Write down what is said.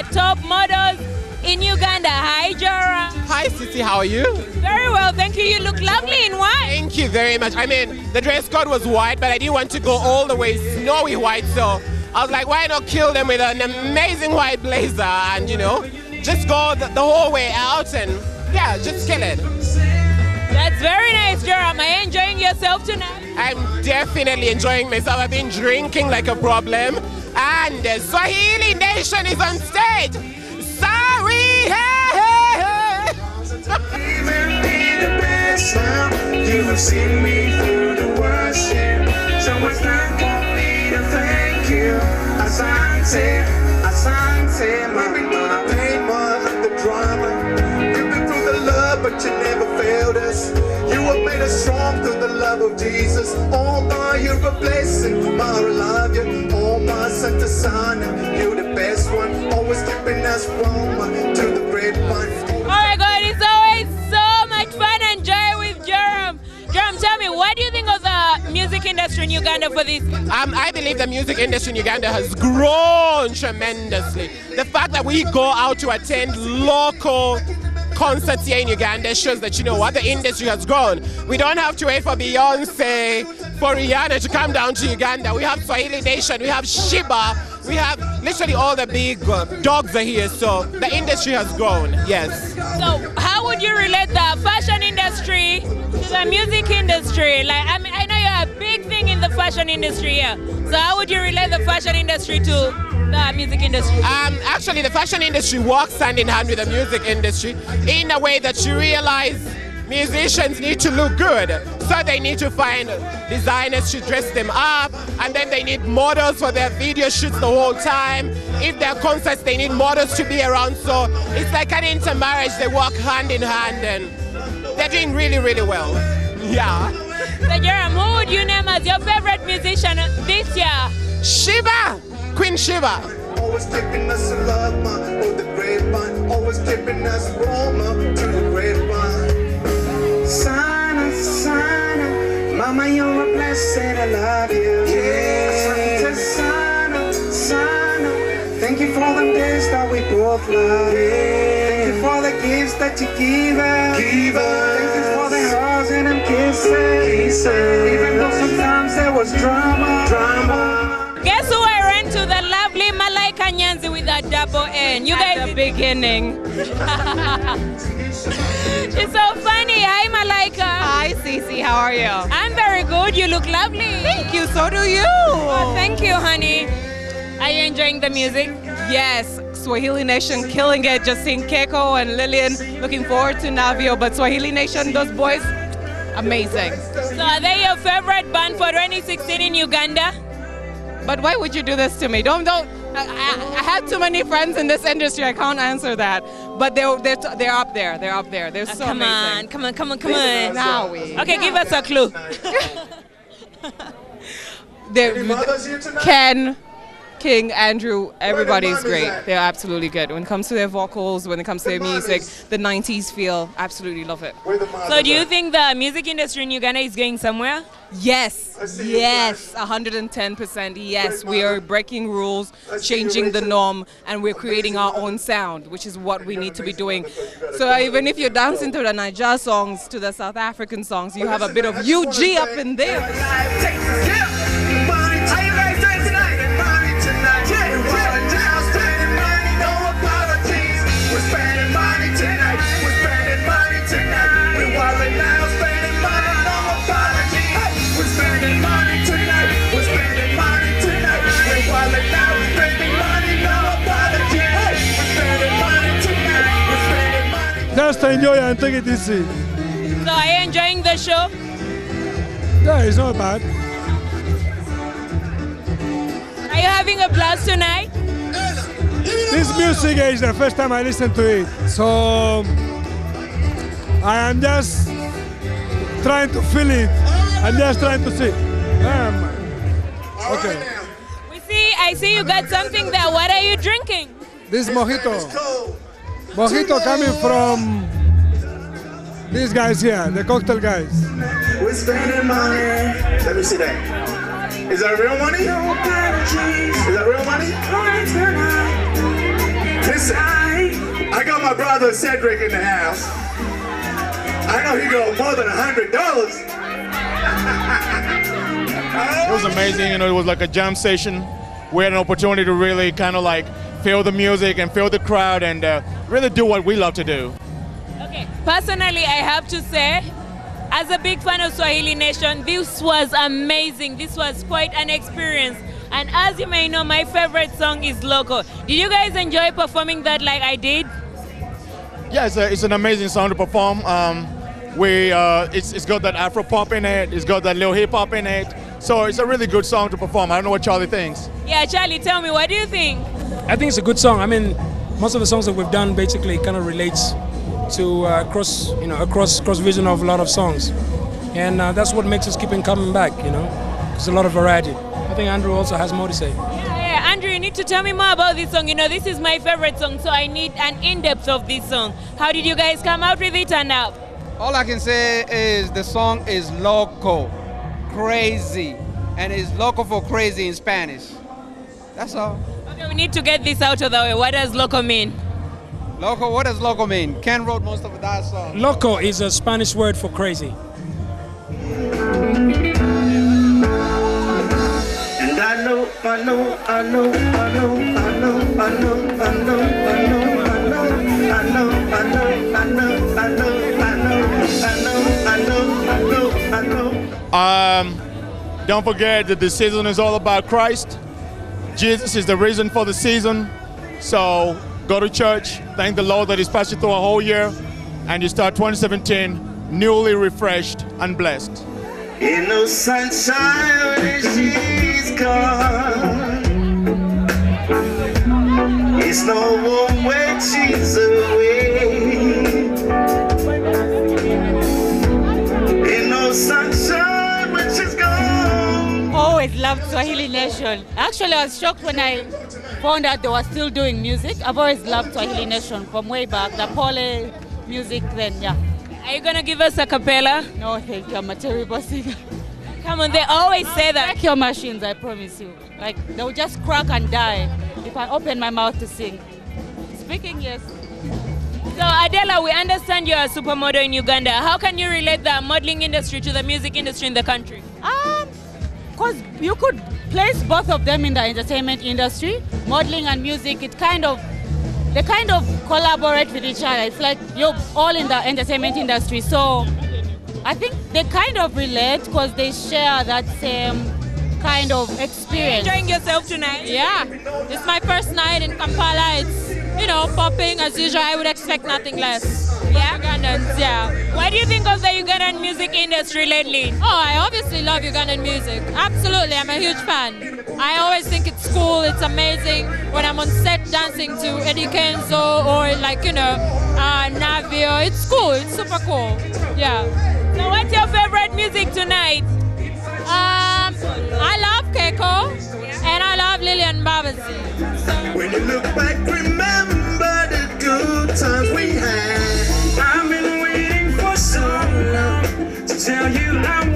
top models in Uganda. Hi, Joram. Hi, Sissy, how are you? Very well, thank you. You look lovely in white. Thank you very much. I mean, the dress code was white, but I didn't want to go all the way snowy white, so I was like, why not kill them with an amazing white blazer and, you know, just go the whole way out and, yeah, just kill it. That's very nice, Joram. Are you enjoying yourself tonight? I'm definitely enjoying myself. I've been drinking like a problem. And the Swahili nation is on stage. Sorry, hey, hey, hey. You have seen me through the worship. So it's time for me to thank you. Asante, asante. We've been through the pain, more than the drama. You've been through the love, but you never failed us. You have made us strong through the love of Jesus. Oh my, you're a blessing. My, I love you. Oh my, Santa Sana, you're the best one. Always keeping us from to the great one. Oh my God, it's always so much fun and joy with Joram. Joram, tell me, what do you think of the music industry in Uganda for this? I believe the music industry in Uganda has grown tremendously. The fact that we go out to attend local concerts here in Uganda shows that, you know what, the industry has grown. We don't have to wait for Beyonce, for Rihanna to come down to Uganda. We have Swahili Nation, we have Shiba, we have literally all the big dogs are here, so the industry has grown, yes. So how would you relate the fashion industry to the music industry? Like, I mean, I know you're a big thing in the fashion industry here. So how would you relate the fashion industry to the music industry? Actually, the fashion industry works hand in hand with the music industry in a way that you realize musicians need to look good. So they need to find designers to dress them up, and then they need models for their video shoots the whole time. If there are concerts, they need models to be around. So it's like an intermarriage. They work hand in hand, and they're doing really, really well. Yeah. So Joram, who would you name as your favorite musician this year? Shiba! Queen Shiba. Always keeping us alive, oh the grapevine. Always keeping us warm to the grapevine. Sana, Sana, Mama, you're a blessing. I love you. Yeah. Sana, Sana. Thank you for the days that we both love. Thank you for the gifts that you give us. Thank you for the hugs and them kisses. Even though sometimes there was drama. Guess who I ran to? The lovely Malaika Nyanzi with a double N. You guys, at the beginning. She's so funny. Hi, Malaika. Hi, Cece. How are you? I'm very good. You look lovely. Thank you. So do you. Oh, thank you, honey. Are you enjoying the music? Yes. Swahili Nation killing it. Just seeing Keiko and Lillian. Looking forward to Navio. But Swahili Nation, those boys, amazing. So are they your favorite band for 2016 in Uganda? But why would you do this to me? Don't. I have too many friends in this industry. I can't answer that. But they're up there. They're up there. They're so amazing. Come on. Now Okay, give us a clue. Ken, King, Andrew, everybody's great. They're absolutely good. When it comes to their vocals, when it comes to their music, the 90s feel, absolutely love it. So do you think the music industry in Uganda is going somewhere? Yes, 110% yes. We are breaking rules, changing the norm, and we're creating our own sound, which is what we need to be doing. So even if you're dancing to the Niger songs, to the South African songs, you have a bit of UG up in there. Just enjoy and take it easy. So are you enjoying the show? Yeah, it's not bad. Are you having a blast tonight? This music is the first time I listen to it. So I am just trying to feel it. I'm just trying to see. Okay. I see you got something there. What are you drinking? This mojito. Mojito coming from these guys here, the cocktail guys. We're spending money. Let me see that. Is that real money? Is that real money? Listen, I got my brother Cedric in the house. I know he got more than $100. It was amazing, you know, it was like a jam session. We had an opportunity to really kind of like feel the music and feel the crowd and really do what we love to do. Okay, personally, I have to say, as a big fan of Swahili Nation, this was amazing. This was quite an experience. And as you may know, my favorite song is Loco. Did you guys enjoy performing that like I did? Yeah, it's an amazing song to perform. It's got that Afro pop in it, it's got that little hip hop in it. So it's a really good song to perform. I don't know what Charlie thinks. Yeah, Charlie, tell me, what do you think? I think it's a good song. I mean, most of the songs that we've done basically kind of relates to cross vision of a lot of songs. And that's what makes us keep on coming back, you know. There's a lot of variety. I think Andrew also has more to say. Yeah, Andrew, you need to tell me more about this song. You know, this is my favorite song, so I need an in-depth of this song. How did you guys come out with it and up? All I can say is the song is loco, crazy, and it's loco for crazy in Spanish. That's all. Okay, we need to get this out of the way. What does loco mean? Loco, what does loco mean? Ken wrote most of that song. Loco is a Spanish word for crazy. And I know, I know, I know, I know, I know, I know, I know, I know, I know, I know, I know, I know, I know, I know. Don't forget that the season is all about Christ. Jesus is the reason for the season. So go to church, thank the Lord that He's passed you through a whole year, and you start 2017 newly refreshed and blessed. Ain't no sunshine when she's gone. It's no warm when she's away. Ain't no sunshine when she's gone. Always loved Swahili Nation. Actually, I was shocked when I found out they were still doing music. I've always loved Swahili Nation from way back. The pole music then, yeah. Are you gonna give us a cappella? No, thank you. I'm a terrible singer. Come on, they always say that. Crack your machines, I promise you. Like, they'll just crack and die if I open my mouth to sing. Speaking, yes. So Adela, we understand you're a supermodel in Uganda. How can you relate the modeling industry to the music industry in the country? Because you could place both of them in the entertainment industry. Modeling and music, they kind of collaborate with each other. It's like you're all in the entertainment industry. So I think they kind of relate because they share that same kind of experience. Enjoying yourself tonight? Yeah, it's my first night in Kampala. It's, you know, popping as usual. I would expect nothing less. Yeah? Ugandans, yeah. What do you think of the Ugandan music industry lately? Oh, I obviously love Ugandan music. Absolutely, I'm a huge fan. I always think it's cool, it's amazing. When I'm on set dancing to Eddie Kenzo or like, you know, Navio, it's cool, it's super cool. Yeah. So what's your favorite music tonight? I love Keiko and I love Lillian Babazi. When you look back, remember the good times we had. I've been waiting for so long to tell you how